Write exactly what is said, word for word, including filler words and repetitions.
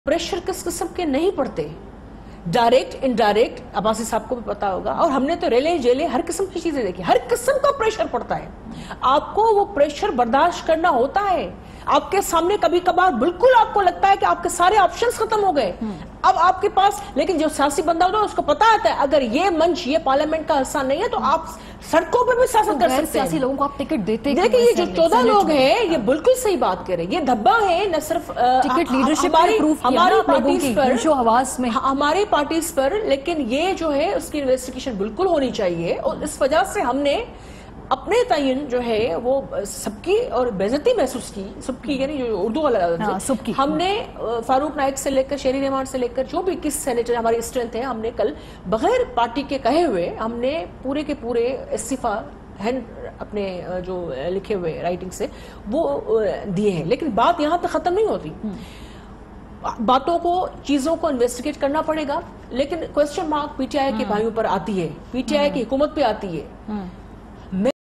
Pressure किस किस्म के नहीं पड़ते, डायरेक्ट इनडायरेक्ट, अब्बासी साहब को भी पता होगा, और हमने तो रेले जेले हर किस्म की चीजें देखी, हर किस्म का प्रेशर पड़ता है। आपको वो प्रेशर बर्दाश्त करना होता है। आपके सामने कभी कभार बिल्कुल आपको लगता है कि आपके सारे ऑप्शंस खत्म हो गए, अब आपके पास, लेकिन जो सियासी बंदा होता है उसको पता आता है अगर ये मंच, ये पार्लियामेंट का हिस्सा नहीं है तो आप सड़कों पे भी सियासत कर सकते हैं। सियासी लोगों को आप टिकट देते। देखिए ये जो चौदह लोग हैं ये बिल्कुल सही बात कह रहे हैं, ये धब्बा है न सिर्फ टिकट लीडरशिप हमारी पार्टीज पर, हवास में हमारी पार्टीज पर, लेकिन ये जो है उसकी इन्वेस्टिगेशन बिल्कुल होनी चाहिए। और इस वजह से हमने अपने तयन जो है वो सबकी और बेइज्जती महसूस की, सबकी यानी जो उर्दू वाला हाँ, सबकी हमने फारूक नाइक से लेकर शेरी रहमान से लेकर जो भी किस सेनेटर हमारी स्ट्रेंथ है, हमने कल बगैर पार्टी के कहे हुए हमने पूरे के पूरे इस्तीफा हैंड अपने जो लिखे हुए राइटिंग से वो दिए हैं। लेकिन बात यहाँ तक खत्म नहीं होती, बातों को, चीजों को इन्वेस्टिगेट करना पड़ेगा, लेकिन क्वेश्चन मार्क पीटीआई के भाइयों पर आती है, पीटीआई की हुकूमत पे आती है।